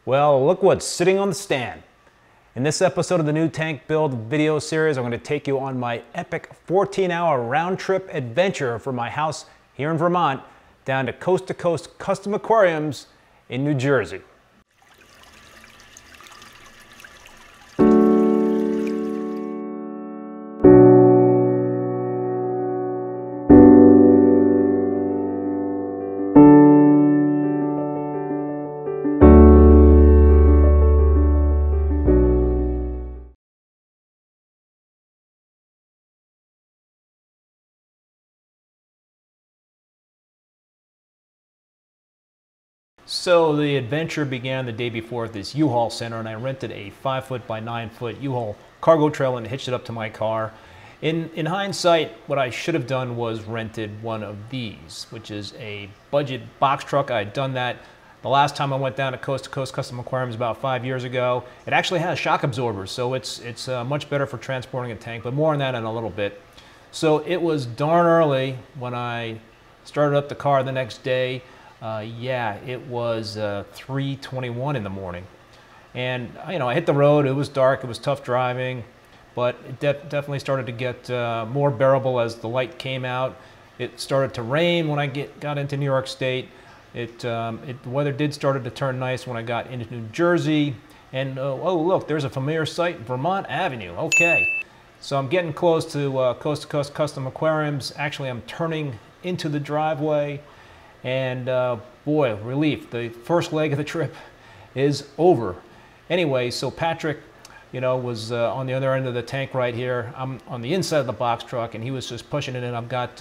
Well, look what's sitting on the stand. In this episode of the new tank build video series, I'm going to take you on my epic 14-hour round trip adventure from my house here in Vermont down to coast custom aquariums in New Jersey. So the adventure began the day before at this U-Haul center, and I rented a 5-foot by 9-foot U-Haul cargo trailer and hitched it up to my car. In hindsight, what I should have done was rented one of these, which is a budget box truck. I had done that the last time I went down to coast custom aquariums about 5 years ago. It actually has shock absorbers, so it's much better for transporting a tank, but more on that in a little bit. So it was darn early when I started up the car the next day. It was 3:21 in the morning, and I hit the road. It was dark, it was tough driving, but it definitely started to get more bearable as the light came out. It started to rain when I got into New York State. The weather did started to turn nice when I got into New Jersey, and oh look, there's a familiar sight, Vermont Avenue. Okay, so I'm getting close to coast custom aquariums. Actually, I'm turning into the driveway. And boy, relief. The first leg of the trip is over. Anyway, so Patrick, was on the other end of the tank right here. I'm on the inside of the box truck, and he was just pushing it in. I've got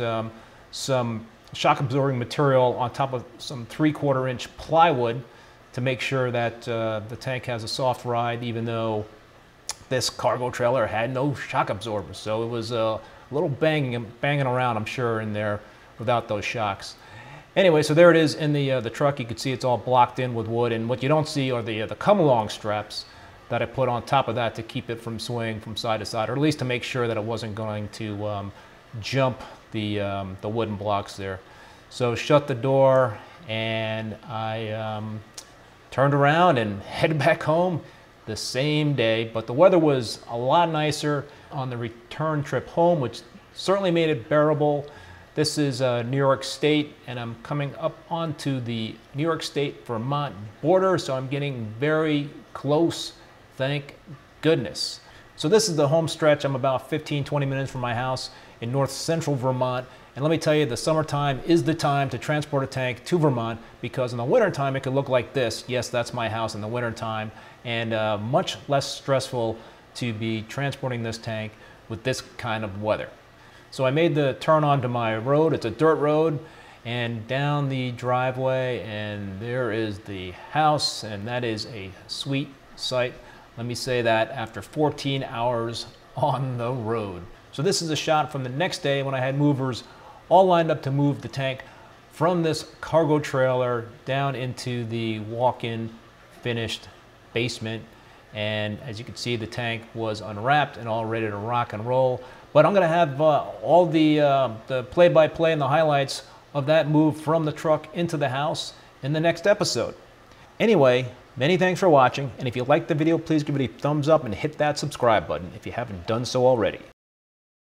some shock absorbing material on top of some 3/4 inch plywood to make sure that the tank has a soft ride, even though this cargo trailer had no shock absorbers. So it was a little banging around, I'm sure, in there without those shocks. Anyway, so there it is in the truck. You can see it's all blocked in with wood, and what you don't see are the come-along straps that I put on top of that to keep it from swaying from side to side, or at least to make sure that it wasn't going to jump the wooden blocks there. So shut the door, and I turned around and headed back home the same day, but the weather was a lot nicer on the return trip home, which certainly made it bearable. This is New York State, and I'm coming up onto the New York State-Vermont border, so I'm getting very close, thank goodness. So this is the home stretch. I'm about 15-20 minutes from my house in north central Vermont, and let me tell you, the summertime is the time to transport a tank to Vermont, because in the wintertime it could look like this. Yes, that's my house in the wintertime, and much less stressful to be transporting this tank with this kind of weather. So I made the turn onto my road. It's a dirt road, and down the driveway, and there is the house, and that is a sweet sight. Let me say that after 14 hours on the road. So this is a shot from the next day when I had movers all lined up to move the tank from this cargo trailer down into the walk-in finished basement. And as you can see, the tank was unwrapped and all ready to rock and roll. But I'm going to have all the play-by-play and the highlights of that move from the truck into the house in the next episode. Anyway, many thanks for watching, and if you liked the video, please give it a thumbs up and hit that subscribe button if you haven't done so already.